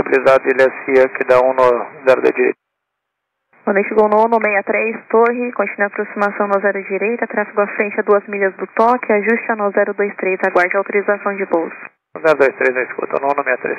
autorizado de LSI que dá 1 no 0 da direita. Bonete Gol no 63, torre, continua a aproximação no 0 direita, tráfego à frente a 2 milhas do toque, ajuste a no 023, aguarde a autorização de pouso. 023 na escuta, no 63.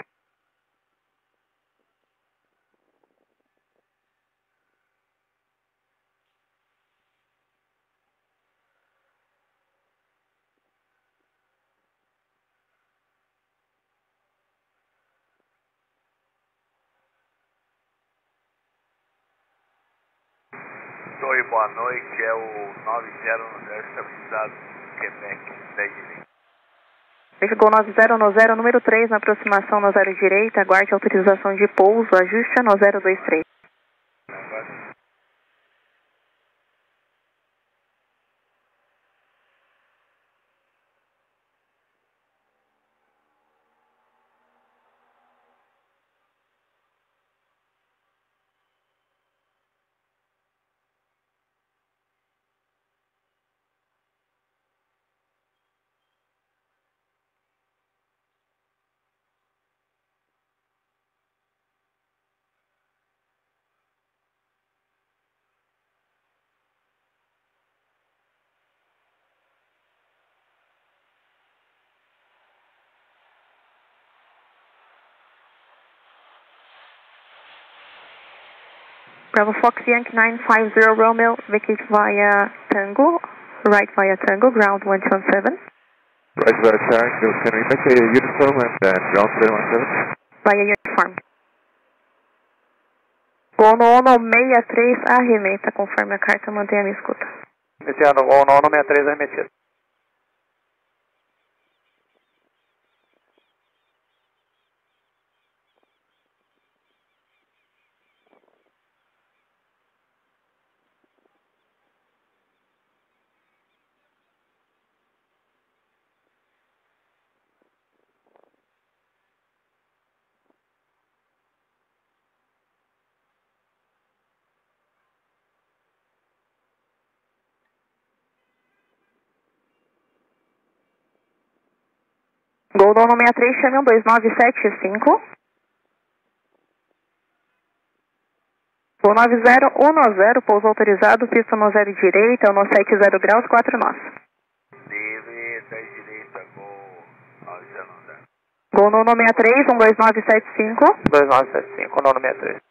Oi, boa noite, é o 90 estabilizado Quebec, 10 direita. Bonete Gol 90 número 3 na aproximação no 0 direita, aguarde a autorização de pouso, ajuste a no 023. Bravo Fox Yankee 950 Romeo, vacate via Tango, right via Tango, ground 117. Right via Tango, can we make a uniform and then ground 317? Via uniform. Gol no 63, arremeta, conforme a carta, mantenha a minha escuta. Iniciando, Gol no 63 arremetido. Gol no 63, chame 2975. Gol 9010, pouso autorizado, pista no 0 direita, no 70 graus, 4 nós. Deve 10 direita, Gol 90. Gol no 63, 12975. 2975, no 63.